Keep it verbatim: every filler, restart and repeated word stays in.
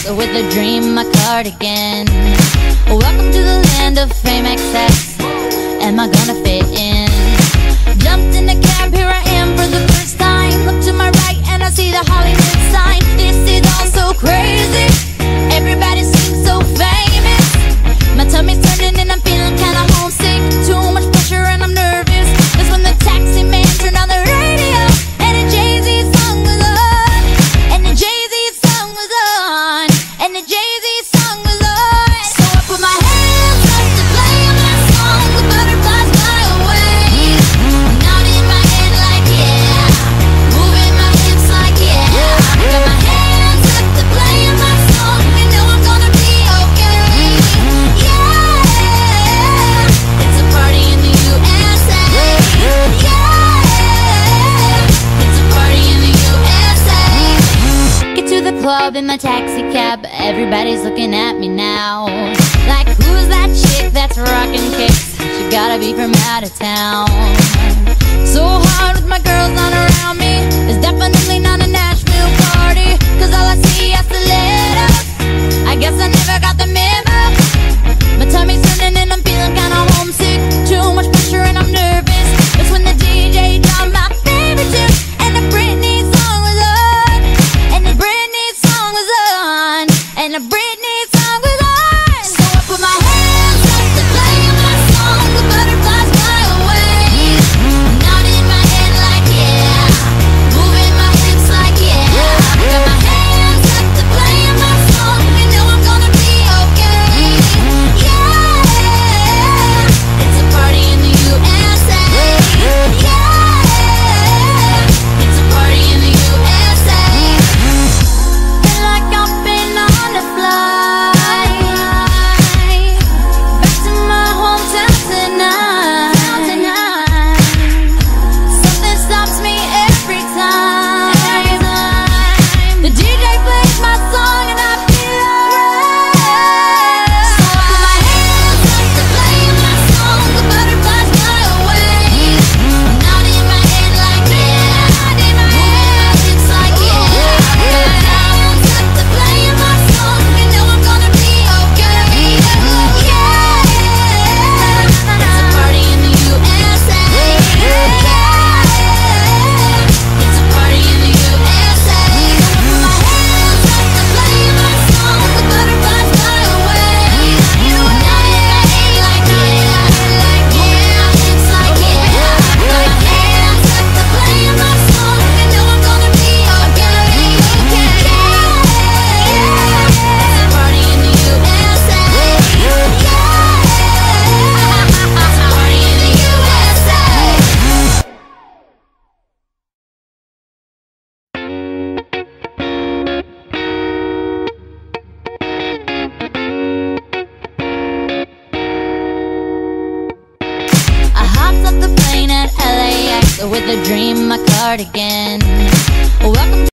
with a dream, my cardigan. Welcome to the land of fame excess. Am I gonna fit in? Jumped in the cab, here I am for the first time. Look to my right and I see the Hollywood sign. This is all so crazy. Everybody seems so famous. My tummy's turning and I'm feeling kinda homesick. Too much pressure and I'm nervous. That's when the taxi man turned on the radio and the Jay-Z song was on. And the Jay-Z song was on. And the Jay-Z song was on. So I put my hands up to play my song. The butterflies fly away. Nodding my head like yeah. Moving my hips like yeah. Got my hands up to play my song. You know I'm gonna be okay. Yeah. It's a party in the U S A. Yeah. It's a party in the U S A. Get to the club in my taxi cab. Everybody's looking at me now. Like, who's that chick that's rocking kicks? She gotta be from out of town. So hard with my girls not around me. It's definitely not a Nashville party. Cause all I see are stilettos. I guess I never got the memo. My tummy's turning and I'm feeling kinda homesick. Too much pressure and I'm nervous. That's when the D J dropped my favorite tune. And the Britney song was on. And the Britney song was on. And the Britney song was on. So I put my hands up to play my song. The butterflies fly away. Nodding my head like yeah. Moving my hips like yeah. Got my hands up to play my song. You know I'm gonna be okay. Yeah. It's a party in the U S A. Yeah. It's a party in the U S A. Feel like I've been on a flight back to my hometown tonight. Something stops me every time. The D J plays my song and I feel alright. So I put my hands up to play my song. The butterflies fly away. Nodding my head like yeah. Moving my hips like yeah. Got my hands up to play my song. You know I'm gonna be okay. Yeah. It's a party in the U S A. Yeah. It's a party in the U S A. So I put my hands up to play my song. The butterflies fly away. Nodding my head like yeah. Moving my hips like yeah. Got my hands up to play my song. You know I'm gonna be okay. Yeah. It's a party in the U S A. Yeah. It's a party in the U S A. I hopped off the plane at L A X with a dream, my cardigan. Welcome